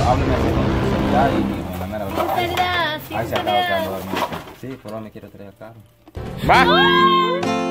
hábleme así con sinceridad y la mera verdad. Sinceridad, sí, Ahí se acaba quedando dormido. Sí, pero me quiero traer carro. ¡Va!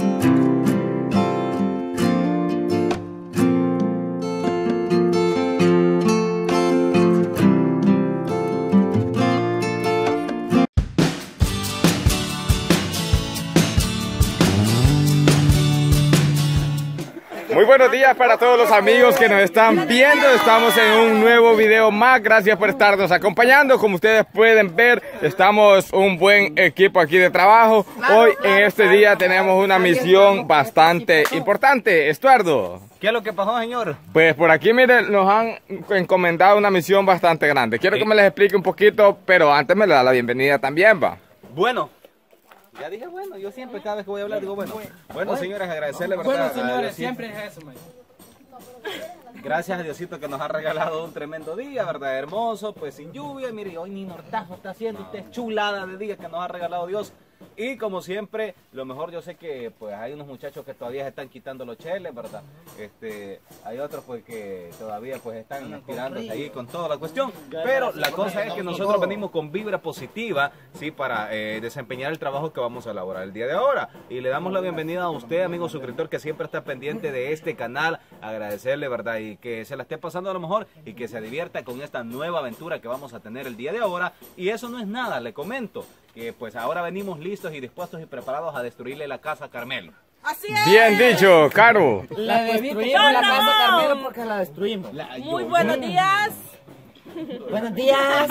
Muy buenos días para todos los amigos que nos están viendo. Estamos en un nuevo video más. Gracias por estarnos acompañando. Como ustedes pueden ver, estamos un buen equipo aquí de trabajo. Hoy en este día tenemos una misión bastante importante. Estuardo, ¿Qué es lo que pasó, señor? pues por aquí, miren, nos han encomendado una misión bastante grande. Quiero que me les explique un poquito, pero antes me le da la bienvenida también, va. Bueno. Ya dije bueno, yo siempre cada vez que voy a hablar digo bueno. Bueno, señores, agradecerle, ¿verdad? Bueno, señores, siempre es eso, man. Gracias a Diosito que nos ha regalado un tremendo día, ¿verdad? Hermoso, pues sin lluvia. Mire, hoy ni nortazo está haciendo usted, chulada de día que nos ha regalado Dios. Y como siempre, lo mejor yo sé que pues hay unos muchachos que todavía se están quitando los cheles, ¿verdad? Hay otros pues que todavía pues están inspirándose ahí con toda la cuestión. Pero la cosa es que nosotros venimos con vibra positiva, ¿sí? Para desempeñar el trabajo que vamos a elaborar el día de ahora. Y le damos la bienvenida a usted, amigo suscriptor, que siempre está pendiente de este canal. Agradecerle, ¿verdad? Y que se la esté pasando a lo mejor y que se divierta con esta nueva aventura que vamos a tener el día de ahora. Y eso no es nada, le comento que pues ahora venimos listos y dispuestos y preparados a destruirle la casa a Carmelo. Así es. Bien dicho, Caro. La destruimos la casa Carmelo porque la destruimos. Muy buenos días. Buenos días.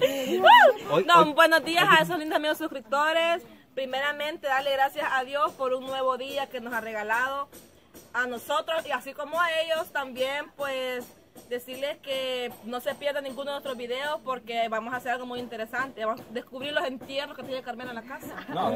Buenos días a esos lindos amigos suscriptores. Primeramente, darle gracias a Dios por un nuevo día que nos ha regalado a nosotros y así como a ellos también, pues decirles que no se pierdan ninguno de nuestros videos porque vamos a hacer algo muy interesante. Vamos a descubrir los entierros que tiene Carmelo en la casa.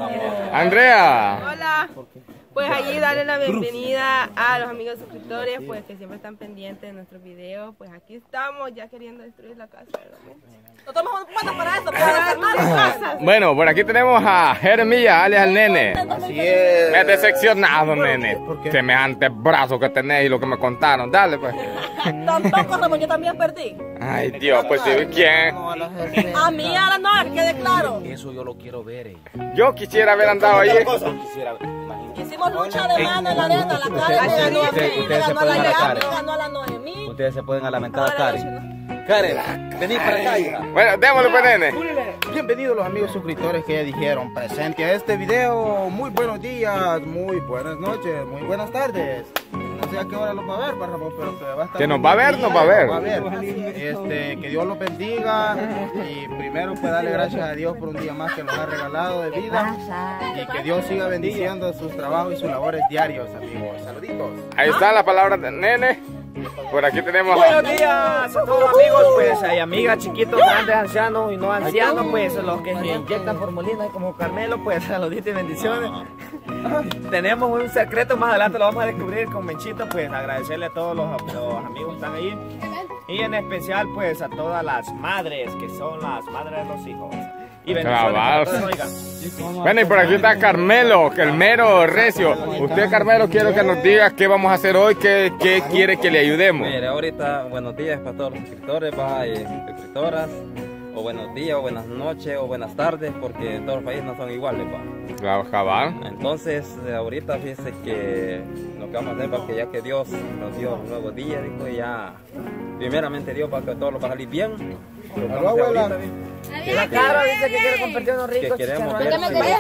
Andrea. Hola, pues allí darle la bienvenida a los amigos suscriptores, pues que siempre están pendientes de nuestros videos. Pues aquí estamos ya queriendo destruir la casa, ¿verdad? No tomamos un pato para esto, para desarmar las casas. Bueno, por aquí tenemos a Jeremías, alias el nene. Así es. Me he decepcionado, nene. Semejante brazo que tenés y lo que me contaron. Dale, pues. Tampoco, Ramón, yo también perdí. Ay, Dios, pues sí, ¿quién? A mí ahora no, que quede claro. Eso yo lo quiero ver. Yo quisiera haber andado allí. Quisiera ver. Imagínate. Hicimos lucha de mano en la arena. La Karen le ganó a mí, le ganó a la Yami, le ganó a la Noemí. Ustedes se pueden a lamentar a Karen. Karen, vení para acá, hija. Bueno, démosle, pues, nene. Bienvenidos los amigos suscriptores que ya dijeron presente a este video. Muy buenos días, muy buenas noches, muy buenas tardes. No sé a qué hora los va a ver, Ramón, pero que va a estar. Que nos va a ver, nos va a ver. Que Dios los bendiga y primero pues darle gracias a Dios por un día más que nos ha regalado de vida y que Dios siga bendiciendo sus trabajos y sus labores diarios, amigos. Saluditos. Ahí están las palabras de nene. Por aquí tenemos Buenos días a todos amigos, pues hay amigas, chiquitos, grandes, ancianos y no ancianos, pues los que se inyectan formulina como Carmelo, pues saluditos y bendiciones. Tenemos un secreto, más adelante lo vamos a descubrir con Menchito, pues agradecerle a todos los amigos que están ahí y en especial pues a todas las madres que son las madres de los hijos. Y bendiciones para todos, oigan. Bueno, y por aquí está Carmelo, que el mero recio. Usted, Carmelo, quiero que nos diga qué vamos a hacer hoy, qué quiere que le ayudemos. Mire, ahorita buenos días para todos los suscriptores, suscriptoras, o buenos días, o buenas noches, o buenas tardes, porque en todos los países no son iguales, Claro, cabal. Entonces, ahorita fíjese que lo que vamos a hacer, porque ya que Dios nos dio un nuevo día, dijo, y ya, primeramente Dios, para que todo lo va a salir bien. Lo que vamos a hacer ahorita, La Cara dice que quiere compartir unos ricos que queremos ver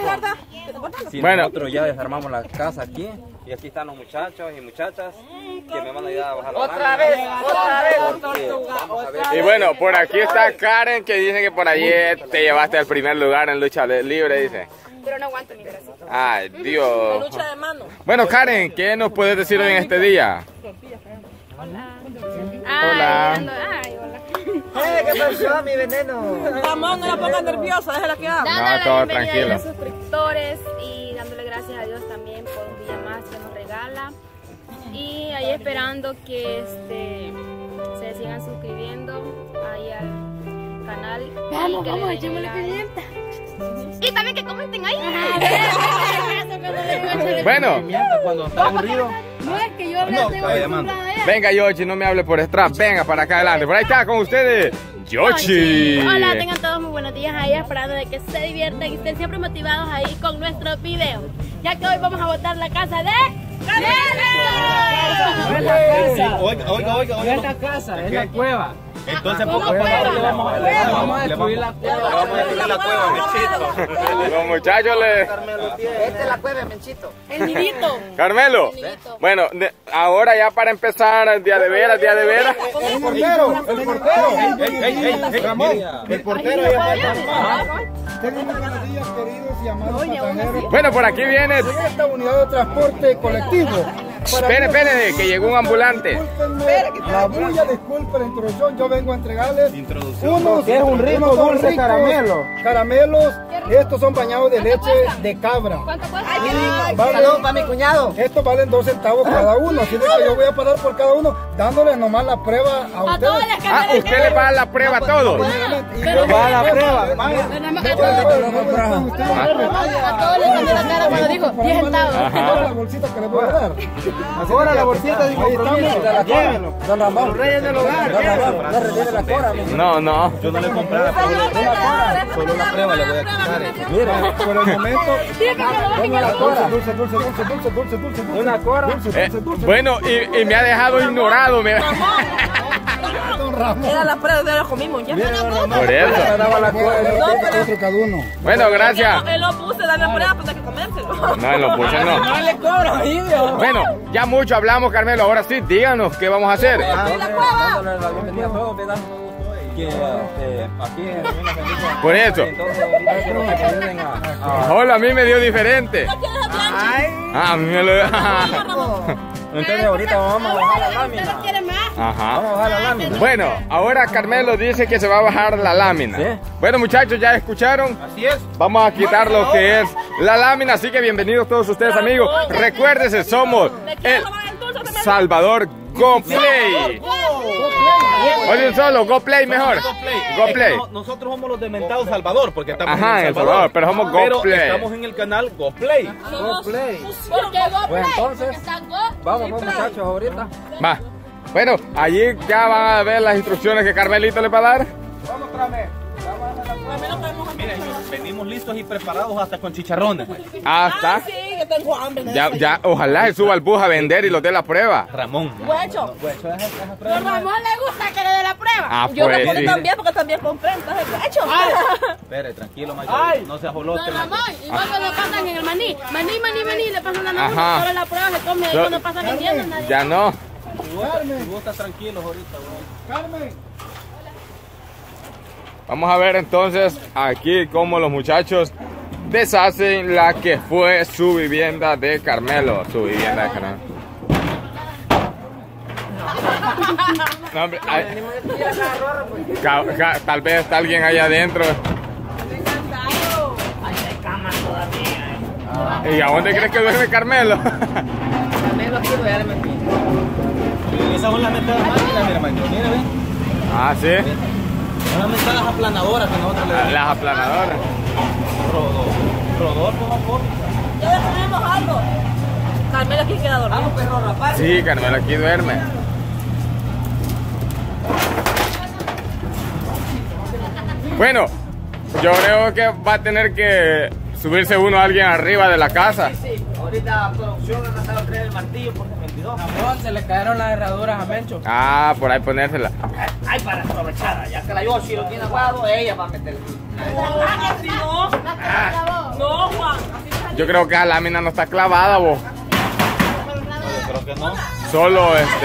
si Bueno. nosotros ya desarmamos la casa aquí, y aquí están los muchachos y muchachas que me van a ayudar a bajar la Otra vez. Y bueno, por aquí está Karen, que dice que por ayer te llevaste al primer lugar en lucha libre, dice. Pero no aguanto mi brazo. Ay, Dios. Lucha de mano. Bueno, Karen, ¿qué nos puedes decir hoy en este día? Hola. Ay, hola. ¿Qué pasó, mi veneno? Ramón, no la pongas nerviosa, déjala que haga. Dándole todo la bienvenida tranquilo. a los suscriptores y dándole gracias a Dios también por un día más que nos regala. Y ahí esperando que se sigan suscribiendo ahí al canal. Vamos, echémosle pimienta. Y también que comenten ahí. Bueno. Cuando está aburrido. No es que yo hablé de Venga, Yoshi, no me hable por detrás. Venga, para acá adelante. Por ahí está con ustedes, Yoshi. Hola, tengan todos muy buenos días ahí, esperando de que se diviertan y estén siempre motivados ahí con nuestros videos. Ya que hoy vamos a botar la casa de Oiga. No es la casa, es la cueva. Entonces, poco a poco vamos a destruir la cueva. Vamos a destruir la cueva, Menchito. Los muchachos le... Esta es la cueva, Menchito. el nidito. Carmelo, bueno, ahora ya para empezar, día de veras. El portero. Ramón, el portero ya buenos días, queridos y amados pasajeros. Bueno, por aquí viene... En esta unidad de transporte colectivo. Espere, que llegó un ambulante. La bulla, disculpe la introducción, yo vengo a entregarles unos, es un rico dulce caramelo. Caramelos, estos son bañados de leche de cabra. ¿Cuánto cuesta? Saludos para mi cuñado. Estos valen 2 centavos cada uno, así que yo voy a pagar por cada uno, dándoles nomás la prueba a A ustedes. todas las Ah, usted le paga la prueba a todos. Va a la prueba. A todos les cambió la cara cuando dijo 10 centavos. Ahora la bolsita que les voy a dar. Ahora la bolsita de compromiso. Don Ramón. Los reyes del hogar. No retiene la cora. No. Yo no le compré la prueba, solo la prueba le voy a quitar. Mira, por el momento. Dulce. Una cora. Bueno, y me ha dejado ignorado. Don Ramón. Era la prueba, ya lo comimos ya. Por eso. Otro cada uno. Bueno, gracias. Él lo puse, dame prueba, pues hay que comérselo. No, lo puse no. No le cobro, idiota. Bueno, ya mucho hablamos, Carmelo. Ahora sí, díganos qué vamos a hacer. Dándole la bienvenida a todos, ¿verdad? Que aquí en una familia. Por eso. Entonces, ahorita quiero que me ayuden a... Hola, a mí me dio diferente. A mí me lo... Entonces, ahorita vamos a bajar la lámina. ¿Quieren más? Ajá. Vamos a bajar la lámina. Bueno, ahora Carmelo dice que se va a bajar la lámina. Sí. Bueno, muchachos, ya escucharon. Así es. Vamos a quitar lo que es la lámina, así que bienvenidos todos ustedes, amigos. Recuérdense, somos el Salvador Go Play. Oye, un solo, Go Play mejor. Go Play. Nosotros somos los de Mentado Salvador, porque estamos Ajá, en El Salvador, pero somos Go Pero Play. estamos en el canal Go Play. Go Play. Porque vos Bueno, entonces, están vamos muchachos ahorita. Va. Bueno, allí ya van a ver las instrucciones que Carmelito le va a dar. Miren, venimos listos y preparados hasta con chicharrones. Hasta. Sí, que tengo hambre. Ya, ojalá se suba al bus a vender y lo dé la prueba. Ramón. Huecho. Don Ramón le gusta que le dé la prueba. Ah, Yo me pues puse sí. también porque también compré, entonces huecho. Espere, tranquilo, mayor. No seas jolote. Don Ramón, igual cuando pasan en el maní, le pasan la mano, Ajá. solo la prueba se come ahí cuando pasan vendiendo nadie. Ya no. Vos estás tranquilos ahorita, güey. Carmen. Vamos a ver entonces aquí cómo los muchachos deshacen la que fue su vivienda de Carmelo. Su vivienda de Carmelo. No, hombre, tal vez está alguien allá adentro. ¿Y a dónde crees que duerme Carmelo? Carmelo aquí duerme. Esas son las mentadas máquinas, mi hermano. Mira, ven. Ah, sí. Son las mentadas aplanadoras que nosotros le damos. Las aplanadoras. Rodolfo, vamos. Ya tenemos algo. Carmelo aquí queda dormido. Vamos, perro rapaz. Sí, Carmelo aquí duerme. Bueno, yo creo que va a tener que subirse alguien arriba de la casa. Sí, ahorita producción han mandado a traer el martillo porque 22. Se le cayeron las herraduras a Mencho. Ah, por ahí ponérsela. Ay, para aprovechar, ya que la Yoshi lo tiene aguado, ella va a meter. No, Juan. Yo creo que la lámina no está clavada, vos. Yo creo que no. Solo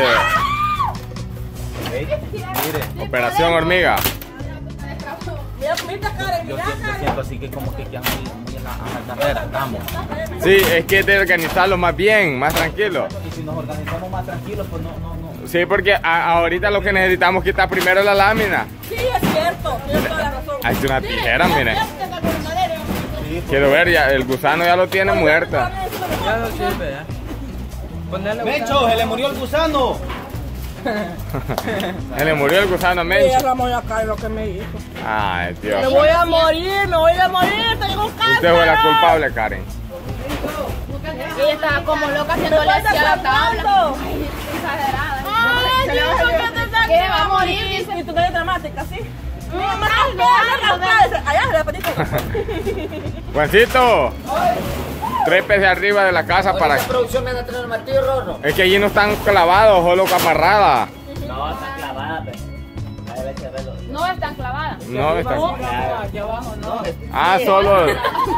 Mire, operación hormiga. Mira, comiste Karen, yo mira, siento, siento así que como que ya muy en la carrera estamos. Sí, es que es de organizarlo más bien, más tranquilo. Y si nos organizamos más tranquilos, pues no. Sí, porque ahorita lo que necesitamos es quitar primero la lámina. Sí, es cierto, tienes toda la razón. Hay una tijera, miren. Quiero ver, ya el gusano ya lo tiene muerto. Ya no sirve, ya. Ponerle Mencho, se le murió el gusano. Se le murió el gusano a Mencho. Ramón acá lo que me hizo. Ay, Me Dios. voy a morir, tengo cáncer. Usted fue la culpable, Karen. Ella estaba como loca haciéndole así a la tabla. Exagerada. ¿Qué va a morir? Y tú eres dramática, ¿sí? Juancito, trépese arriba de la casa para... ¿Qué producción me van a traer el martillo, Rorro? Es que allí no están clavados, solo amarradas. No, está clavada, pues. No están clavadas. No, están... Aquí abajo, no. Ah, solo...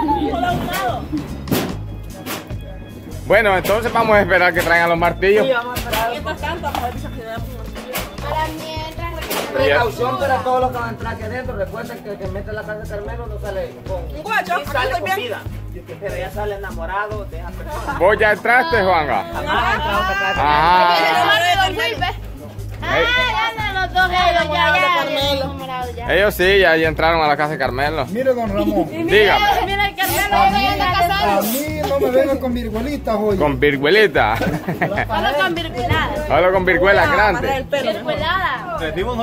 Bueno, entonces vamos a esperar que traigan los martillos. Mientras tanto, para ver si se queda con Para mientras. Precaución para todos los que van a entrar aquí adentro. Recuerden que el que mete la casa de Carmelo no sale con... un guacho. Sí sale con vida. Pero ya sale enamorado de esa persona. ¿Vos ya entraste, Juanga? Jamás ha entrado a esta casa. Ah. Ya andan los dos ya. Ellos sí, ya entraron a la casa de Carmelo. Mire, don Ramón, Dígame. Mira, Carmelo, ya está a casado. mí no me vengan con virguelitas hoy. Con virguelita. Solo con virguladas. Solo con virguelas grandes. Virguladas.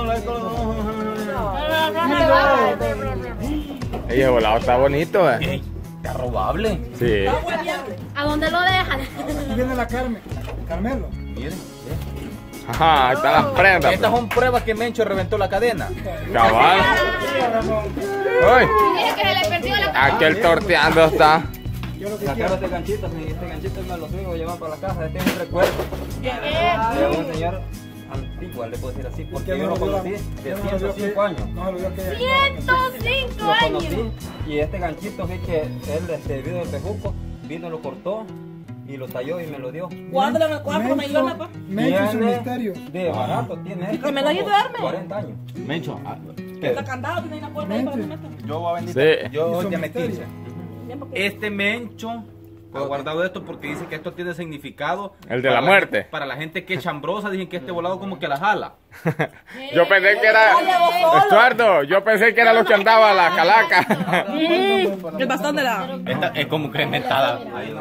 Ey, volado está bonito, eh. Está robable. Sí. ¿A dónde lo dejan? Aquí viene la Carmelo. Miren. Ajá, ahí están las prendas. Estas son pruebas que Mencho reventó la cadena. Cabal. Uy, Dije que se le perdió la aquel torteando está. Sacaron este ganchito me lo tengo que llevar para la casa. Este es un recuerdo de un señor antiguo, le puedo decir así, porque yo lo conocí de 105 años. No, lo vio que 105 Lo años. conocí y este ganchito vi que él vino del Tejuco, vino, lo cortó y lo talló y me lo dio. Guárdalo en el cuarto, me ayuda, papá. Mencho es un misterio. De barato tiene este, ¿Que me lo ayudarme? 40 años. Mencho, Está candado, tiene una puerta ahí para que me metan. yo voy a bendecir. Sí. Yo ya metí. Bien, porque- Este Mencho ha guardado esto porque dice que esto tiene significado. El de para la muerte. Para la gente que es chambrosa, dicen que este volado como que la jala. Yo pensé que era... Estuardo, yo pensé que era lo que andaba la calaca. El bastón de la... Esta es como crementada.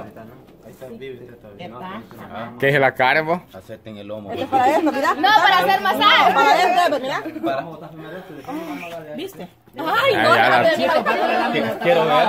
¿Qué es la cara, vos? Acepten el lomo. Este es para esto, mira. No, para hacer masaje. Para esto, mira. ¿Viste? Ay, no, ya la- Quiero ver.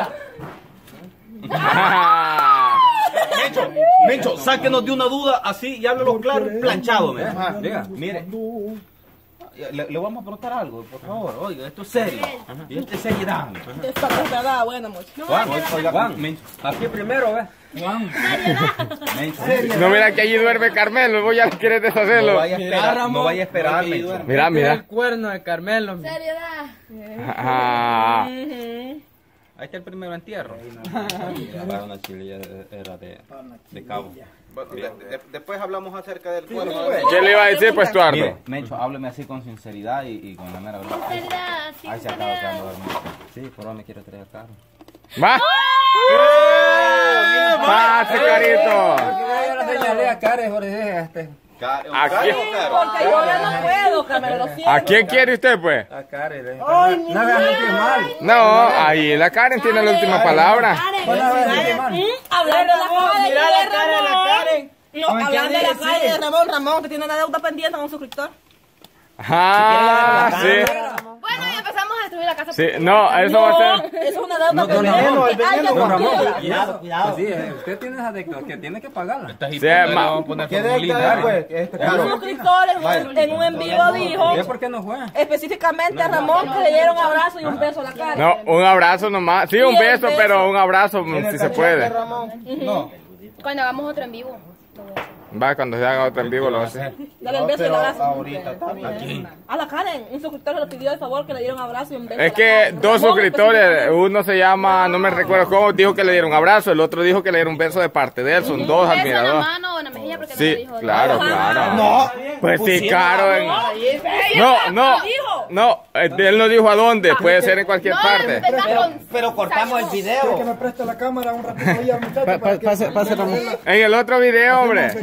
Mencho, sáquenos de una duda así y háblalo claro, planchado. Mire. Le vamos a preguntar algo, por favor. Oiga, esto es serio. Y esto es seriedad. Esta cosa buena, mucho. Juan, Juan, Mencho. Aquí primero, ¿ves? Mencho. No, mira que allí duerme Carmelo, vos ya querés No deshacerlo. vaya a esperar, no vaya a esperar, Mencho. Mira, mira. cuerno de Carmelo. Seriedad. Ah, Ahí está el primer entierro. Para una chililla era de cabo. Después hablamos acerca del cuerpo. ¿qué le iba a decir, pues, Estuardo? Mire, Mencho, hábleme así con sinceridad y con la mera verdad. Seriedad, sí, Ahí se acaba seriedad. quedando dormido. Sí, por ahora me quiero traer carro. ¿Va? ¡Pase, carito! Yo le señalé a Karen, Jorge, Aquí. Porque yo ya no puedo, que me lo siento. ¿A quién quiere usted, pues? a Karen. No me sentir mal. No, ahí la Karen tiene la última palabra. Hablando de la cara de Ramón. No, hablando de la cara de Ramón. Ramón, te tiene una deuda pendiente con un suscriptor. Ah, sí. Bueno, y empezamos a destruir la casa. Sí, no, eso va a ser. Eso es una deuda pendiente. Que alguien nos quiera. Cuidado. Sí, usted tiene esa deuda que tiene que pagarla. Sí, ma- ¿Qué deuda después? Un suscriptor en un en vivo dijo ¿Y por qué no fue? específicamente a Ramón que le dieron un abrazo y un beso a la cara. No, un abrazo nomás. Sí, un beso, pero un abrazo si se puede. No. Cuando hagamos otro en vivo. Va, cuando se haga otro en vivo lo hace. Dale el beso y el Pero abrazo. ahorita está bien. A la Karen, un suscriptor le pidió de favor que le dieron un abrazo y un beso. Es a la que Karen. dos Ramón suscriptores, uno se llama, no me recuerdo cómo, dijo que le dieron un abrazo, el otro dijo que le dieron un beso de parte de él, son dos Un beso en la admiradores. mano o en la mejilla porque no me Sí, dijo. claro, claro. No. Pues sí, claro. No, él no dijo a dónde, puede ser en cualquier parte. Pero cortamos el ¿Quiere video. que me preste la cámara un ratito ahí al muchacho? Pase, Ramón. En el otro video, hombre.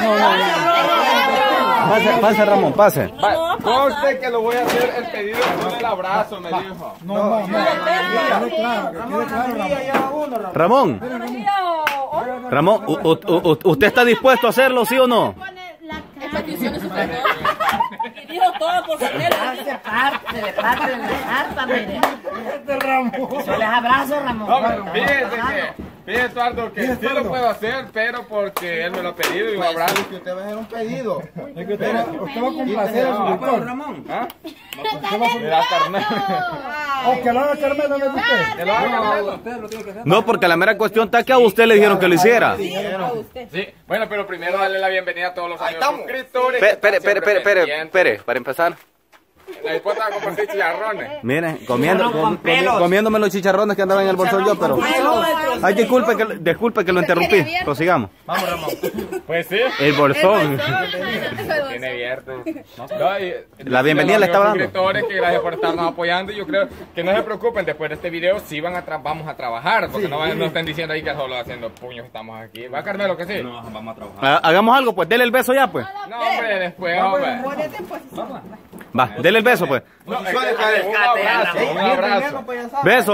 Pase, Ramón, pase. Conste que lo voy a hacer el pedido con el abrazo, me dijo. No, que quede claro, Ramón. Ramón, Ramón, ¿usted está dispuesto a hacerlo, sí o no? Es petición de suscriptor. Y dijo todo por tener. Se le parte de la harta, mire. Yo les abrazo, Ramón. No, pero fíjese Fíjate, Eduardo, que sí lo puedo hacer, pero porque él me lo ha pedido y un abrazo. Que usted va a hacer un pedido. Es que usted va a complacer a su doctor. Ramón. ¿Ah? Mira, Carmelo. O que lo haga Carmelo, ¿no es usted? Que lo haga Carmelo. Usted lo tiene que hacer. No, porque la mera cuestión está que a usted le dijeron que lo hiciera. Sí, bueno, pero primero darle la bienvenida a todos los amigos suscriptores. Espere, para empezar. La esposa va a compartir chicharrones. Miren, comiéndome los chicharrones que andaban en el bolsillo yo, pero... Ay, disculpe que lo interrumpí. Prosigamos. Vamos, Ramón. Pues sí. El bolsón. Tiene abierto. La bienvenida le estaba dando. Suscriptores, que gracias por estarnos apoyando. Y yo creo que no se preocupen, después de este video sí vamos a trabajar. Porque no estén diciendo ahí que solo haciendo puños estamos aquí. ¿Va, Carmelo, que sí? No, vamos a trabajar. Hagamos algo, pues, dele el beso ya, pues. No, hombre, después, hombre. Va, dele el beso, pues. No, un abrazo. Beso.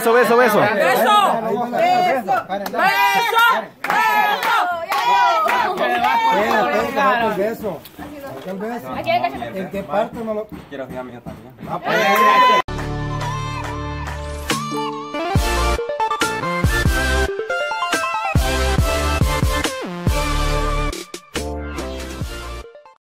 El beso. ¿En qué parte no lo...? Quiero fijarme yo también.